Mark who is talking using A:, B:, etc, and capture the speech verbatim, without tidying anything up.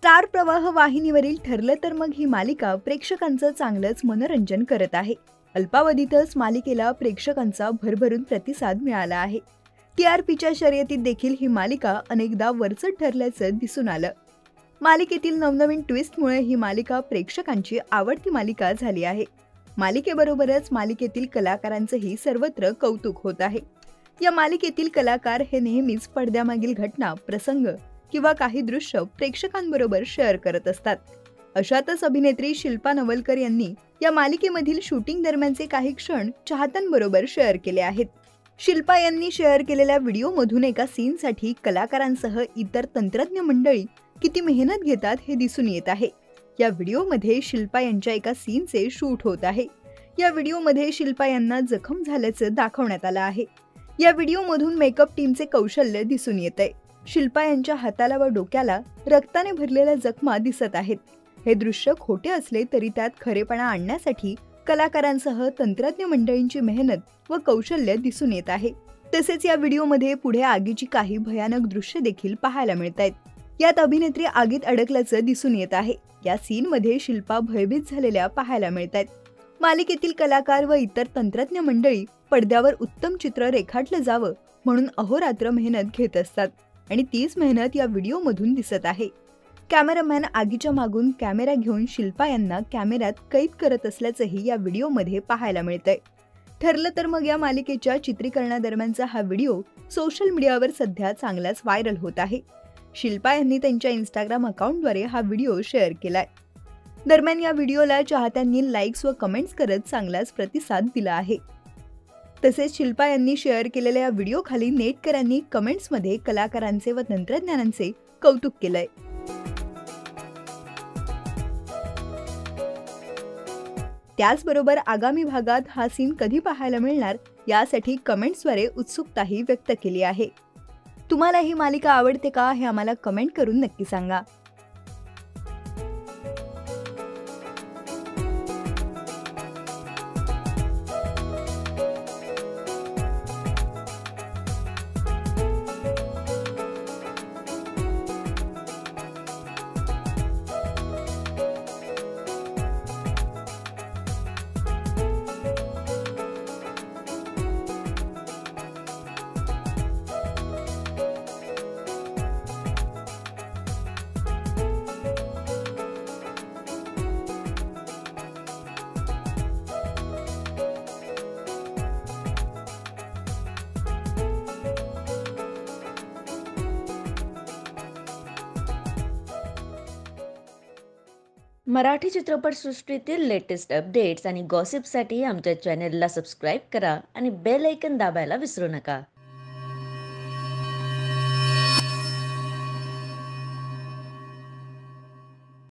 A: Star प्रवाह वाहिनीवरील ठरलं तर मग ही मालिका प्रेक्षकांचं चांगलंच मनोरंजन करत आहे। अल्पावधीतच मालिकेला प्रेक्षकांचा भरभरून प्रतिसाद मिळाला आहे। टीआरपीच्या शर्यतीत देखील ही मालिका अनेकदा वरचढ ठरल्याचं दिसून आलं। मालिकेतील नवनवीन ट्विस्टमुळे ही मालिका प्रेक्षकांची आवडती मालिका झाली आहे। मालिकेबरोबरच मालिकेतील कलाकारांचंही सर्वत्र कौतुक होत आहे। या मालिकेतील कलाकार हे नेहमीच पडद्यामागील घटना, प्रसंग किंवा काही दृश्य प्रेक्षकांबरोबर शेअर करत असतात। अशातच अभिनेत्री शिल्पा नवलकर यांनी या मालिकेमधील शूटिंग दरम्यानचे काही क्षण चाहत्यांबरोबर शेअर केले आहेत। शिल्पा यांनी शेअर केलेल्या व्हिडिओमधून एका सीनसाठी कलाकारांसह इतर तंत्रज्ञ मंडळी किती मेहनत घेतात हे दिसून येत आहे। या व्हिडिओमध्ये शिल्पा यांच्या एका सीनचे शूट होत आहे। या व्हिडिओमध्ये शिल्पा यांना जखम झाल्याचं दाखवण्यात आलं आहे। या व्हिडिओमधून मेकअप टीमचे कौशल्य दिसून येतंय। शिल्पा यांच्या हाताला व डोक्याला रक्ताने भरलेल्या जखमा दिसत आहेत। हे दृश्य खोटे असले तरी त्यात खरेपणा आणण्यासाठी कलाकारांसह तंत्रज्ञ मंडळींची मेहनत व कौशल्य दिसून येत आहे। तसेच या व्हिडिओमध्ये पुढे आगीची काही भयानक दृश्य देखील पाहायला मिळतात। यात अभिनेत्री आगीत अडकल्याचं दिसून येत आहे। या सीनमध्ये शिल्पा भयभीत झालेल्या पाहायला मिळतात। मालिकेतील कलाकार व इतर तंत्रज्ञ मंडळी पडद्यावर उत्तम चित्र रेखाटलं जावं म्हणून अहोरात्र मेहनत घेत असतात आणि तीच मेहनत या व्हिडिओमधून दिसत आहे। कॅमेरामॅन आगीच्या मागून कॅमेरा घेऊन शिल्पा यांना कॅमेऱ्यात कैद करत असल्याचंही या व्हिडिओमध्ये पाहायला मिळतंय। ठरलं तर मग या मालिकेच्या चित्रीकरणादरम्यानचा हा व्हिडिओ सोशल मीडियावर सध्या चांगलाच व्हायरल होत आहे। शिल्पा यांनी त्यांच्या इंस्टाग्राम अकाउंटद्वारे हा व्हिडिओ शेअर केलाय। दरम्यान या व्हिडिओला चाहत्यांनी लाईक्स व कमेंट्स करत चांगलाच प्रतिसाद दिला आहे। तसेच शिल्पा यांनी शेअर केलेल्या या व्हिडिओखाली नेटकऱ्यांनी कमेंट्समध्ये कलाकारांचे व तंत्रज्ञानांचे कौतुक केलंय। त्याचबरोबर आगामी भागात हा सीन कधी पाहायला मिळणार यासाठी कमेंट्सद्वारे उत्सुकताही व्यक्त केली आहे। तुम्हाला ही मालिका आवडते का हे आम्हाला कमेंट करून नक्की सांगा।
B: मराठी चित्रपटसृष्टीतील लेटेस्ट अपडेट्स आणि गॉसिपसाठी आमच्या चॅनेलला सबस्क्राईब करा आणि बेल आयकॉन दाबायला विसरू नका।